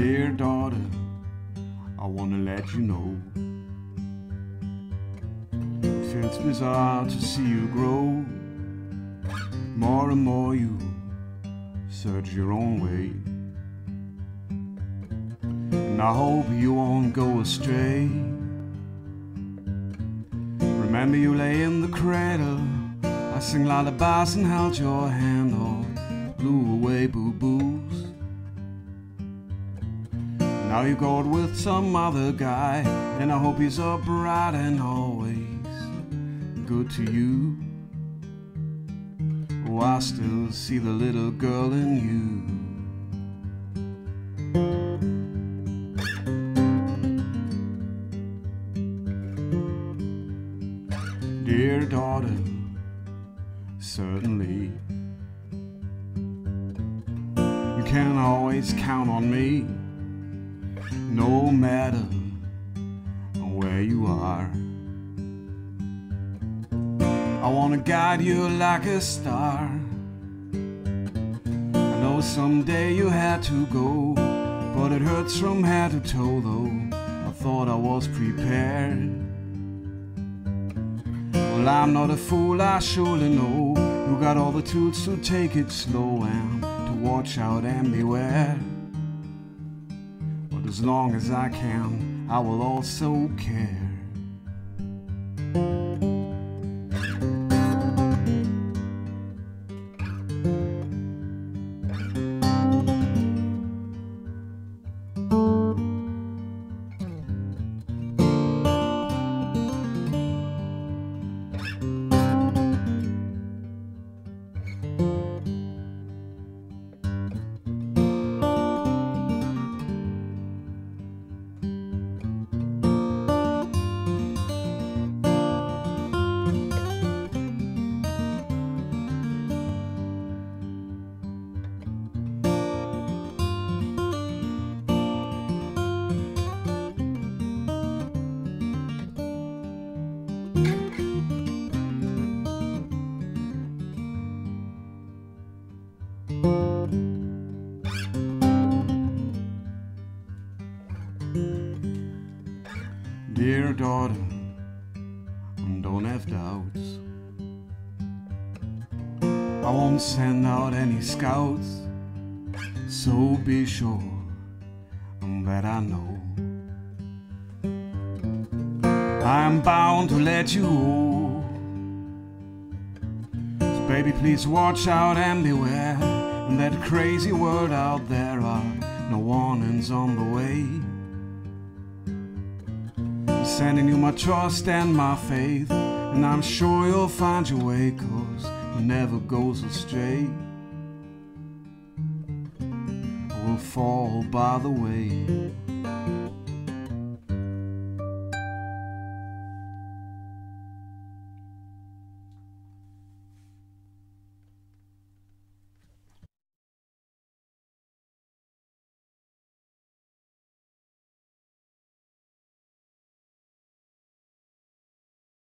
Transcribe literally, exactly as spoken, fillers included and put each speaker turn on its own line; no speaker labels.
Dear daughter, I wanna let you know it feels bizarre to see you grow. More and more you search your own way, and I hope you won't go astray. Remember you lay in the cradle, I sing lullabies and held your hand, or blew away boo-boos. Now you go out with some other guy, and I hope he's upright and always good to you. Oh, I still see the little girl in you. Dear daughter, certainly you can always count on me, no matter where you are. I wanna guide you like a star. I know someday you had to go, but it hurts from head to toe though. I thought I was prepared. Well, I'm not a fool, I surely know. You got all the tools to take it slow and to watch out and beware. But as long as I can, I will also care. Dear daughter, don't have doubts. I won't send out any scouts, so be sure that I know I'm bound to let you go. So baby, please watch out and beware. In that crazy world out there are no warnings on the way. Sending you my trust and my faith, and I'm sure you'll find your way, 'cause it never goes astray or will fall by the way.